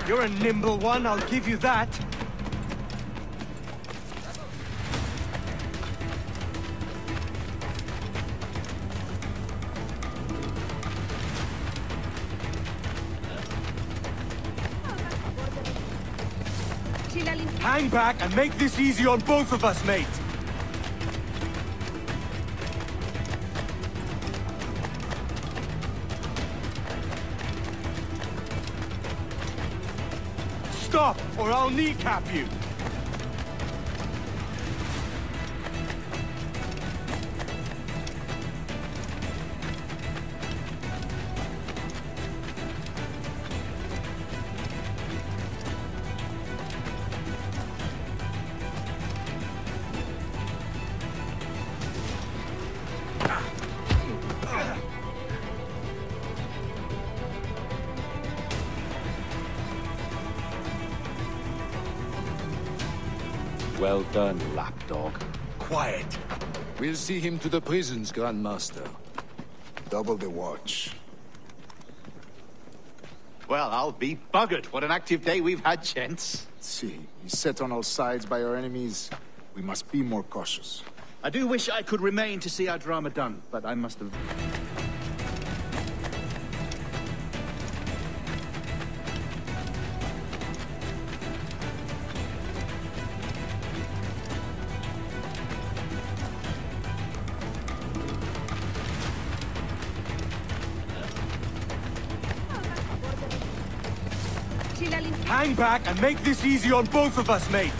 You're a nimble one, I'll give you that. Hang back and make this easy on both of us, mate. Stop, or I'll kneecap you. Well done, lapdog. Quiet. We'll see him to the prisons, Grandmaster. Double the watch. Well, I'll be buggered. What an active day we've had, gents. See, he's set on all sides by our enemies. We must be more cautious. I do wish I could remain to see our drama done, but I must have... Hang back and make this easy on both of us, mate.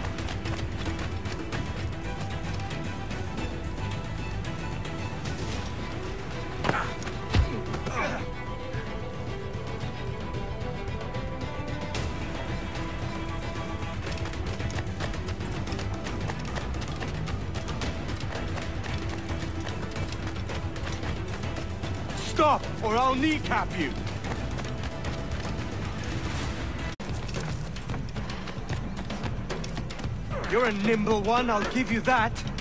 Stop, or I'll kneecap you. You're a nimble one, I'll give you that.